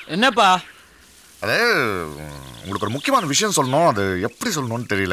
என்னப்பா? அது உங்களுக்கு ஒரு முக்கியமான விஷயம் சொல்லணும். அது எப்படி சொல்லணும்னு தெரியல.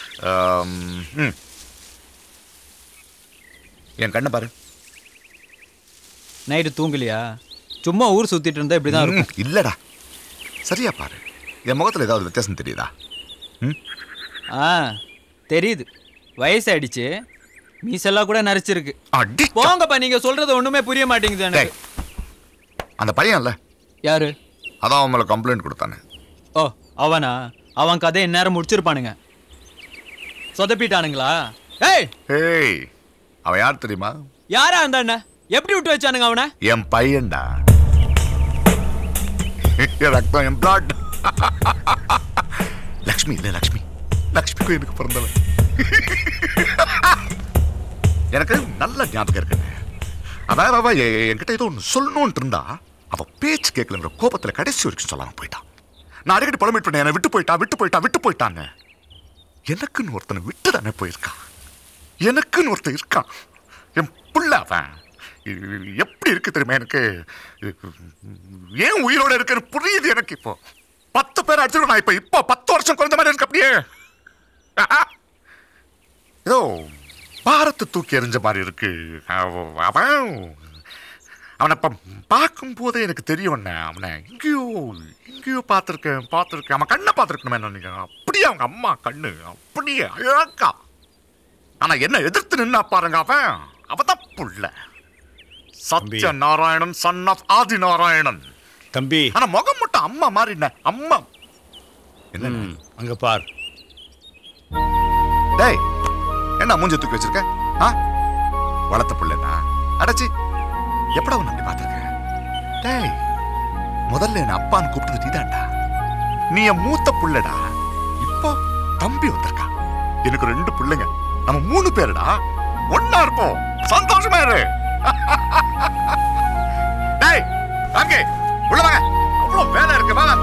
என் கண்ணை பாரு. நைட்டு தூங்கலையா? சும்மா ஊர் சுத்திட்டு இருந்தா இப்படிதான் இருக்கும். இல்லடா, சரியா பாரு. என் முகத்தில் ஏதாவது வித்தியாசம் தெரியுதா? தெரியுது. வயசாயிடுச்சு, மீசெல்லாம் கூட நரைச்சிருக்கு. போங்கப்பா, நீங்க சொல்றது ஒண்ணுமே புரிய மாட்டேங்குது எனக்கு. அந்த பையன்ல யாரு? அதான் அவன் மேல கம்ப்ளைண்ட் கொடுத்தானே. ஓ, அவனா? அவன் கதை இந்நேரம் முடிச்சிருப்பானுங்க. சொதப்பிட்டானுங்களா? ஏய், அவன் யார் தெரியுமா? யாரா இருந்தா எப்படி விட்டு வச்சானுங்க அவனை? என் பையன்டா. ரத்தம், என் பிளாட். லக்ஷ்மி இல்ல, லக்ஷ்மி. லக்ஷ்மிக்கும் எனக்கு பிறந்தவன். எனக்கு நல்ல ஞாபகம் இருக்கு. அவ என்கிட்ட ஏதோ ஒன்று சொல்லணும்னு இருந்தா அவ பேச்சு கேட்கலங்கிற கோபத்துல கடைசி வரைக்கும் சொல்லாம போயிட்டான். நான் அடிக்கடி பழமிட் பண்ணேன், என்னை விட்டு போயிட்டான்னு. எனக்குன்னு ஒருத்தனை விட்டு தானே போயிருக்கான். எனக்குன்னு ஒருத்தன் இருக்கான், என் புள்ள. அவன் எப்படி இருக்கு தெரியுமா எனக்கு? ஏன் உயிரோட இருக்குன்னு புரியுது எனக்கு. இப்போ 10 பேர் அடிச்சிருக்கோம். நான் இப்போ 10 வருஷம் குறைஞ்ச மாதிரி இருக்கு. அப்படியே ஏதோ பாரத்தை தூக்கி எறிஞ்ச மாதிரி இருக்கு. அவனை பார்க்கும் போதே எனக்கு தெரியும், அவனை எங்கேயோ பார்த்துருக்கேன். அவன் கண்ணை பார்த்துருக்கணுமே நினைக்கிறேன். அப்படியே அவங்க அம்மா கண்ணு அப்படியே அழகா. ஆனா என்ன எதிர்த்து நின்னா பாருங்க, அவதான் புள்ள. சத்ய நாராயணன், சன் ஆஃப் ஆதி நாராயணன் தம்பி. ஆனா முகம் மட்டும் அம்மா மாதிரி. அம்மா என்ன அங்க பார். டேய், என்ன மூஞ்ச தூக்கி வச்சிருக்க? வளர்த்த புள்ளனா அடைச்சி எப்படா உன்னை அப்படி பார்த்திருக்க? டேய், முதல்ல என்ன அப்பான்னு கூப்பிட்டது நீதான்டா. நீ என் மூத்த புள்ளடா. இப்போ தம்பி வந்திருக்கா. எனக்கு 2 பிள்ளைங்க. நம்ம 3 பேருடா. ஒன்னா இருப்போம். சந்தோஷமா இரு. டேய், வாங்க உள்ள வாங்க. அவ்வளவு வேலை இருக்கு, வாங்க.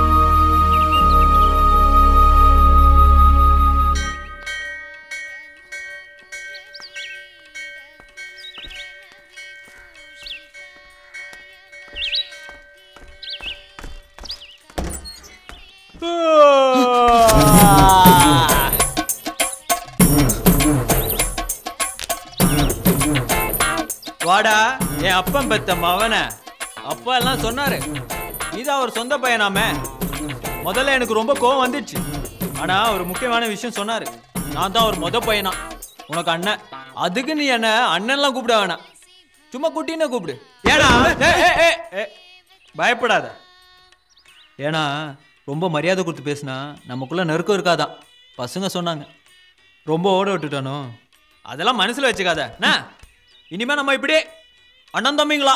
வாடா, என் அப்பன் பெத்த மவன. அப்பா எல்லாம் சொன்னாரு, நீதான் அவர் சொந்த பையனாமே. முதல்ல எனக்கு ரொம்ப கோவம் வந்துடுச்சு. ஆனா ஒரு முக்கியமான விஷயம் சொன்னாரு. நான் தான் ஒரு முத பையனா, உனக்கு அண்ணன். அதுக்கு நீ என்ன அண்ணன்லாம் கூப்பிட வேணாம், சும்மா குட்டின்னு கூப்பிடு. ஏன்னா பயப்படாத. ஏன்னா ரொம்ப மரியாதை கொடுத்து பேசினா நமக்குள்ள நெருக்கம் இருக்காதான் பசங்க சொன்னாங்க. ரொம்ப ஓட விட்டுட்டானோ, அதெல்லாம் மனசுல வச்சுக்காத. இனிமே நம்ம இப்படி அண்ணன் தம்பிங்களா?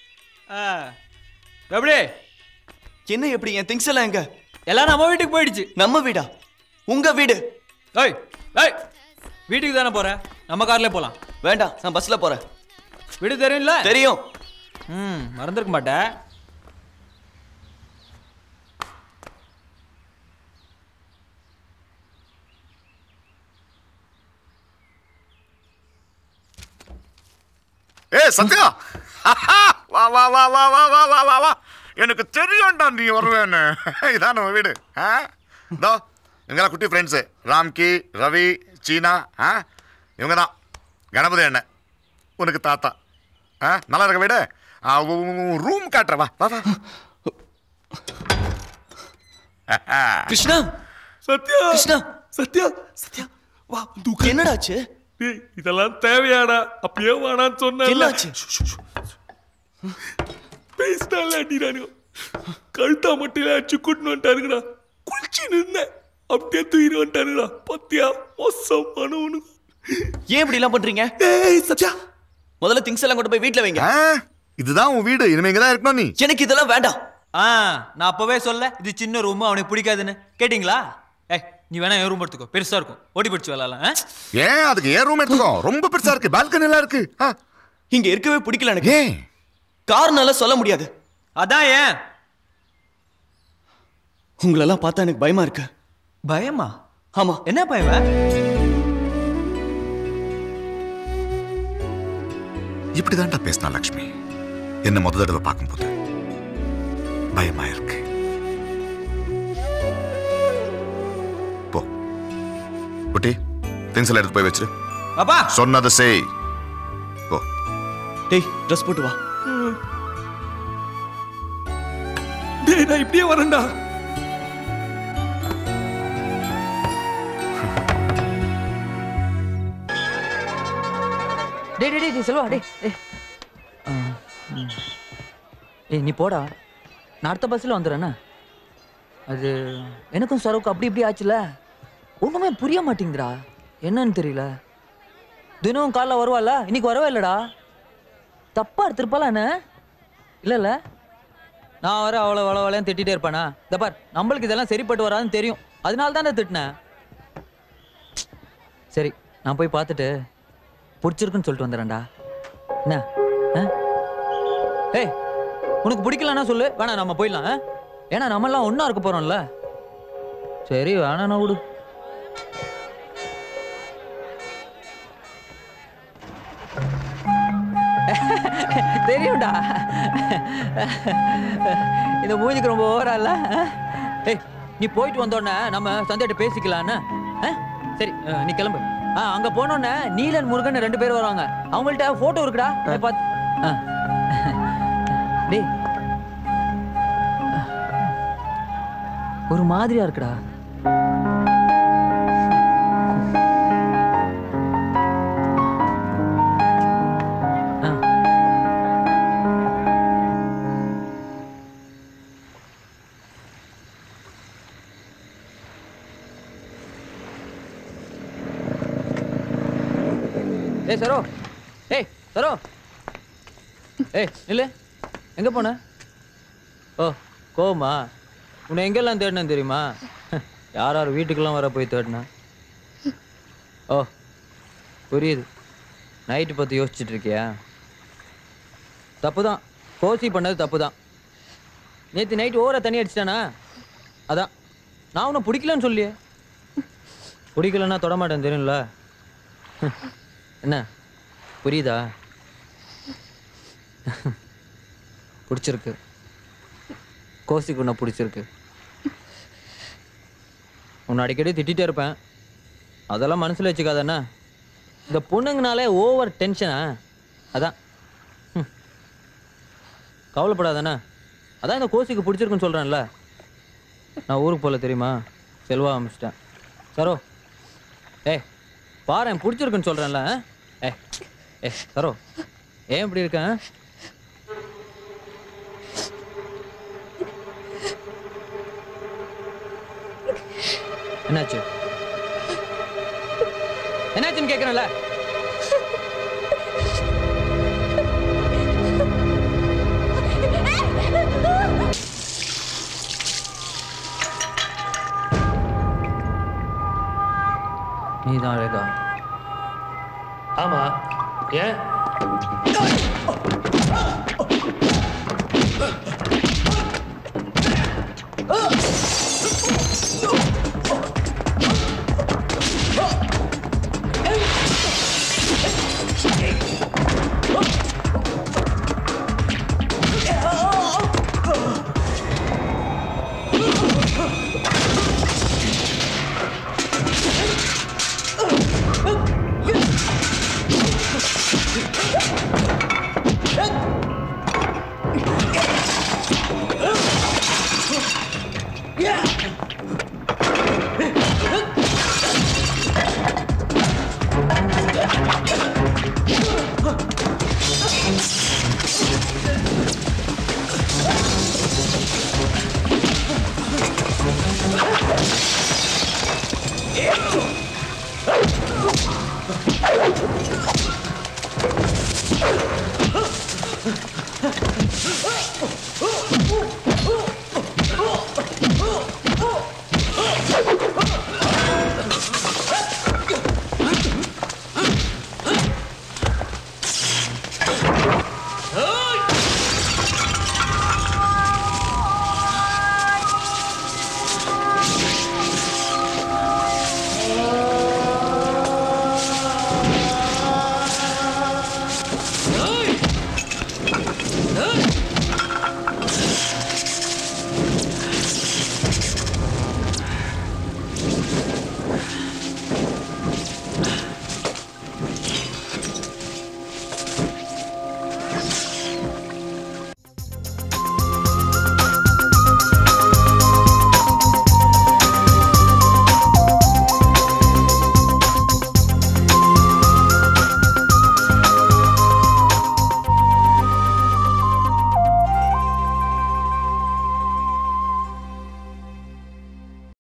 எப்படி? என்ன எப்படி? என் திங்ஸ் எல்லாம் எங்க? எல்லாம் நம்ம வீட்டுக்கு போயிடுச்சு. நம்ம வீடா? உங்க வீடு? ஏய் ஏய், வீட்டுக்கு தானே போற? நம்ம கார்ல போலாம். வேண்டாம், நான் பஸ்ல போறேன். வீடு தெரியும்ல? தெரியும். மறந்துருக்க மாட்டேன். சத்யா, வா வா வா வா வா வா வா வா வா. எனக்கு தெரியும்டா நீ வருவேன்னு. இதான் நம்ம வீடு. இதோ இவங்கெல்லாம் குட்டி ஃப்ரெண்ட்ஸு. ராம்கி, ரவி, சீனா. இவங்க தான் கணபதி அண்ணன், உனக்கு தாத்தா. நல்லா இருக்க வீடு. ரூம் காட்டுற, வா வா வா. கிருஷ்ணா, சத்யா, கிருஷ்ணா, சத்யா, சத்யா, வா. என்னடாச்சு? இதெல்லாம் தேவையாடா? அப்படியே வாடான்னு சொன்ன. என்னாச்சு? பேசினால அடிறானுங்க. கழுத்தா மட்டும் அடிச்சு கூட்டின்னு வந்துட்டாருங்கடா. குளிச்சு நின்னேன், அப்படியே தூக்கிட்டு வந்துட்டாருங்கடா. பத்தியா, மோசமானவனு. ஏன் இப்படி எல்லாம் பண்றீங்க? ஏய் சத்யா, முதல்ல திங்ஸ் எல்லாம் கொண்டு போய் வீட்டுல வைங்க. இதுதான் உன் வீடு, இனிமே இங்கதான் இருக்கணும் நீ. எனக்கு இதெல்லாம் வேண்டாம். நான் அப்பவே சொல்ல, இது சின்ன ரூம், அவனுக்கு பிடிக்காதுன்னு. கேட்டீங்களா? நீ வேணா என் ரூம் எடுத்துக்கோ, பெருசா இருக்கும், ஓடி பிடிச்சு விளையாடலாம். ஏன் அதுக்கு என் ரூம் எடுத்துக்கோ, ரொம்ப பெருசா இருக்கு, பால்கனி எல்லாம் இருக்கு. இங்க இருக்கவே பிடிக்கல எனக்கு. ஏன்? காரணம் சொல்ல முடியாது. அதான் ஏன்? உங்களெல்லாம் பார்த்தா எனக்கு பயமா இருக்கு. பயமா? ஆமா. என்ன பயமா? இப்படிதான்டா பேசினா லக்ஷ்மி என்ன முத தடவை பார்க்கும்போது. பயமா இருக்கு. போ குட்டி, திங்ஸ் எல்லாம் எடுத்து போய் வச்சிரு. அப்பா சொன்னதை செய். போ. டேய் ட்ரெஸ் போட்டு வா. டேய் நான் இப்படியே வரேன்டா. டேய் செல்வா டேய் ஏய் நீ போடா, நான் அடுத்த பஸ்ஸில் வந்துடுறேண்ணா. அது எனக்கும் சரவுக்கு அப்படி இப்படி ஆச்சுல, ஒன்றுமே புரிய மாட்டேங்குதுடா, என்னன்னு தெரியல. தினமும் காலைல வருவாள்ல, இன்னைக்கு வரவே இல்லைடா. தப்பா எடுத்துருப்பாளா என்ன? இல்லைல்ல, நான் வர அவ்வளோ வளவளையும் திட்டிகிட்டே இருப்பானா? இந்த பார், நம்மளுக்கு இதெல்லாம் சரிப்பட்டு வராதுன்னு தெரியும், அதனால தான் திட்டினேன். சரி நான் போய் பார்த்துட்டு பிடிச்சிருக்குன்னு சொல்லிட்டு வந்துடுறேன்டா. என்ன ஏய், உனக்கு பிடிக்கலன்னா சொல்லு, வேணா நம்ம போயிடலாம். ஏன்னா நம்மெல்லாம் ஒன்றா இருக்க போகிறோம்ல. சரி வேணாண்ணா விடு. தெரியும்டா, இந்த மூஞ்சிக்கு ரொம்ப ஓவரா இல்ல. ஏய் நீ போயிட்டு வந்தோடனே நம்ம சந்தையிட்ட பேசிக்கலான்னு. சரி நீ கிளம்பு. அங்க போனோடனே நீலன் முருகன் 2 பேர் வருவாங்க, அவங்கள்ட்ட போட்டோ இருக்குடா, பார்த்து. டேய் ஒரு மாதிரியா இருக்குடா. ஏய் சரோ, ஏய் சரோ, ஏய் நில்லு, எங்க போன? ஓ கோமா, உன்னை எங்கெல்லாம் தேடினேன் தெரியுமா? யார் யார் வீட்டுக்கெல்லாம் வர போய் தேடினேன். ஓ புரியுது, நைட்டு பற்றி யோசிச்சுட்டு இருக்கியா? தப்பு தான், கோசி பண்ணது தப்பு தான். நேற்று நைட்டு ஓவரா தண்ணி அடிச்சிட்டானா, அதான் நான் உன்னை பிடிக்கலன்னு சொல்லியே. பிடிக்கலன்னா தொடமாட்டேன் தெரியும்ல. என்ன புரியுதா? பிடிச்சிருக்கு, கோசிக்கு உன்னை பிடிச்சிருக்கு. உன்னை அடிக்கடி திட்டிகிட்டே இருப்பேன், அதெல்லாம் மனசில் வச்சுக்காதண்ணா. இந்த பொண்ணுங்கனாலே ஓவர் டென்ஷனா, அதான். கவலைப்படாதாண்ணா, அதான் இந்த கோசிக்கு பிடிச்சிருக்குன்னு சொல்கிறேன்ல. நான் ஊருக்கு போகல தெரியுமா, செல்வா அமிச்சிட்டேன். சரோ ஏய் பாரு, பிடிச்சிருக்குன்னு சொல்கிறேன்ல. ஏ சரோ, ஏன் இப்படி இருக்கேன்? என்னாச்சு என்னாச்சுன்னு கேட்குறேன்ல. நீதான் அழகா? ஆமா, ஏன்? Yeah!